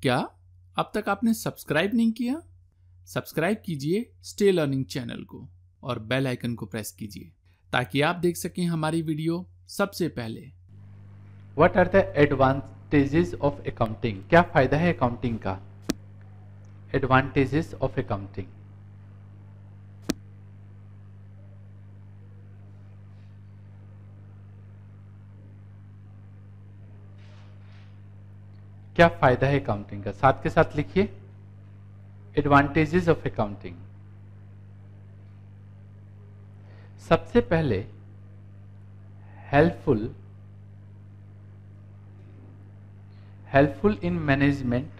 क्या अब तक आपने सब्सक्राइब नहीं किया? सब्सक्राइब कीजिए स्टे लर्निंग चैनल को और बेल आइकन को प्रेस कीजिए ताकि आप देख सकें हमारी वीडियो सबसे पहले। What are the advantages of accounting? क्या फायदा है अकाउंटिंग का? Advantages of accounting. क्या फायदा है अकाउंटिंग का? साथ के साथ लिखिए एडवांटेजेस ऑफ अकाउंटिंग। सबसे पहले helpful in management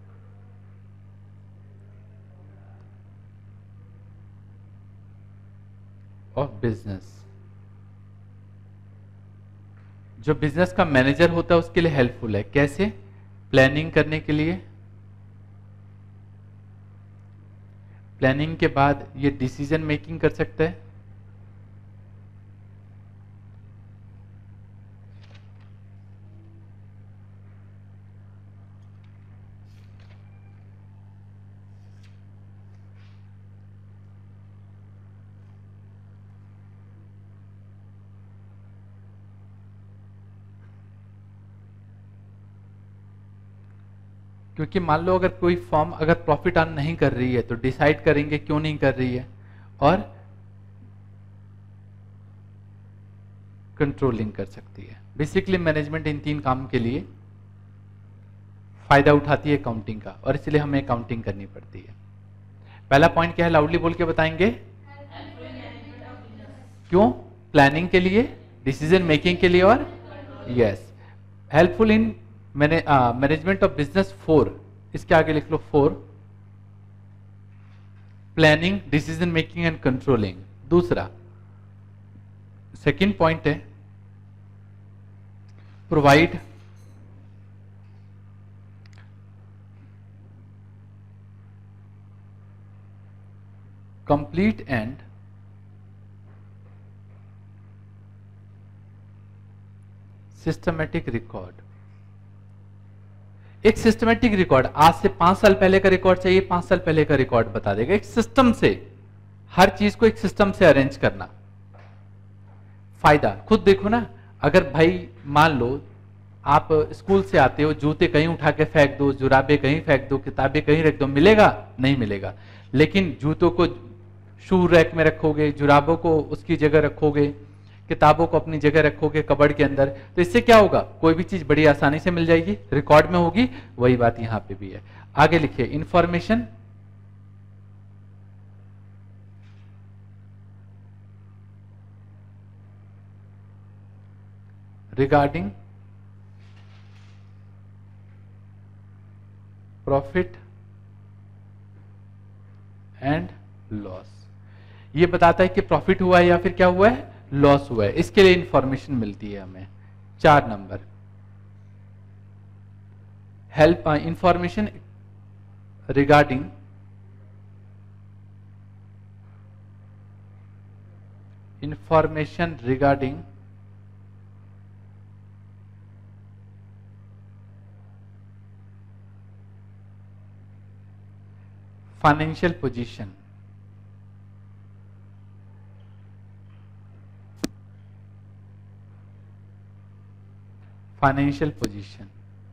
of business. जो बिजनेस का मैनेजर होता है उसके लिए हेल्पफुल है। कैसे? प्लानिंग करने के लिए, प्लानिंग के बाद ये डिसीजन मेकिंग कर सकता है। क्योंकि मान लो अगर कोई फर्म अगर प्रॉफिट अर्न नहीं कर रही है तो डिसाइड करेंगे क्यों नहीं कर रही है और कंट्रोलिंग कर सकती है। बेसिकली मैनेजमेंट इन तीन काम के लिए फायदा उठाती है अकाउंटिंग का और इसलिए हमें अकाउंटिंग करनी पड़ती है। पहला पॉइंट क्या है? लाउडली बोल के बताएंगे। क्यों? प्लानिंग के लिए, डिसीजन मेकिंग के लिए और yes helpful in management of business. 4 इसके आगे लिख लो 4 planning, decision making and controlling. दूसरा सेकंड पॉइंट है provide complete and systematic record. एक सिस्टमैटिक रिकॉर्ड, आज से 5 साल पहले का रिकॉर्ड चाहिए, 5 साल पहले का रिकॉर्ड बता देगा। एक सिस्टम से, हर चीज को एक सिस्टम से अरेंज करना। फायदा खुद देखो ना, अगर भाई मान लो आप स्कूल से आते हो, जूते कहीं उठा के फेंक दो, जुराबे कहीं फेंक दो, किताबें कहीं रख दो, मिलेगा? नहीं मिलेगा। लेकिन जूतों को शू रैक में रखोगे, जुराबों को उसकी जगह रखोगे, किताबों को अपनी जगह रखोगे कबर्ड के अंदर, तो इससे क्या होगा? कोई भी चीज बड़ी आसानी से मिल जाएगी, रिकॉर्ड में होगी। वही बात यहां पे भी है। आगे लिखिए information regarding profit and loss. ये बताता है कि प्रॉफिट हुआ है या फिर क्या हुआ है? लॉस हुआ है। इसके लिए इंफॉर्मेशन मिलती है हमें। 4 number help information regarding financial position. Financial position,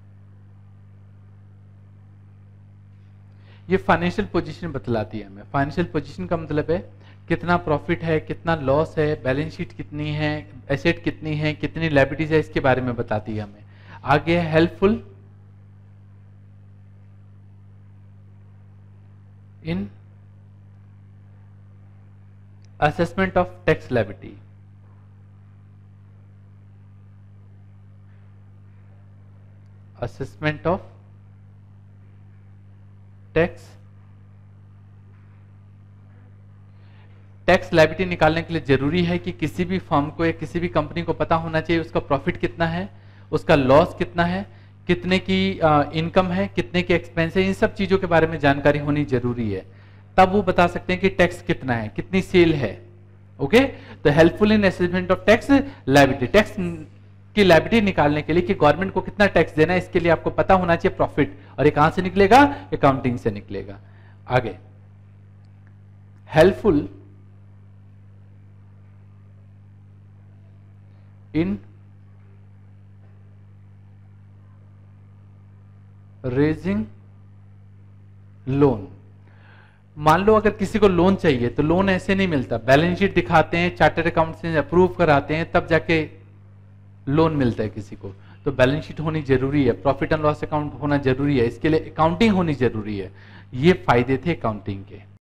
ये फाइनेंशियल पोजीशन बतलाती है हमें। फाइनेंशियल पोजीशन का मतलब है कितना प्रॉफिट है, कितना लॉस है, बैलेंस शीट कितनी है, एसेट कितनी है, कितनी लायबिलिटीज है, इसके बारे में बताती है हमें। आगे है helpful in assessment of tax liability. Assessment of tax liability निकालने के लिए जरूरी है कि किसी भी फर्म को या किसी भी कंपनी को पता होना चाहिए उसका प्रॉफिट कितना है, उसका लॉस कितना है, कितने की इनकम है, कितने के एक्सपेंस है। इन सब चीजों के बारे में जानकारी होनी जरूरी है, तब वो बता सकते हैं कि टैक्स कितना है, कितनी सेल है। ओके, तो helpful in assessment of tax liability. Tax कि लायबिलिटी निकालने के लिए कि गवर्नमेंट को कितना टैक्स देना है, इसके लिए आपको पता होना चाहिए प्रॉफिट, और ये कहां से निकलेगा, अकाउंटिंग से निकलेगा। आगे हेल्पफुल इन रेजिंग लोन। मान लो अगर किसी को लोन चाहिए तो लोन ऐसे नहीं मिलता, बैलेंस शीट दिखाते हैं, चार्टर्ड अकाउंट से अप्रूव कराते हैं, तब जाके लोन मिलता है किसी को। तो बैलेंस शीट होनी जरूरी है, प्रॉफिट एंड लॉस अकाउंट होना जरूरी है, इसके लिए अकाउंटिंग होनी जरूरी है। ये फायदे थे अकाउंटिंग के।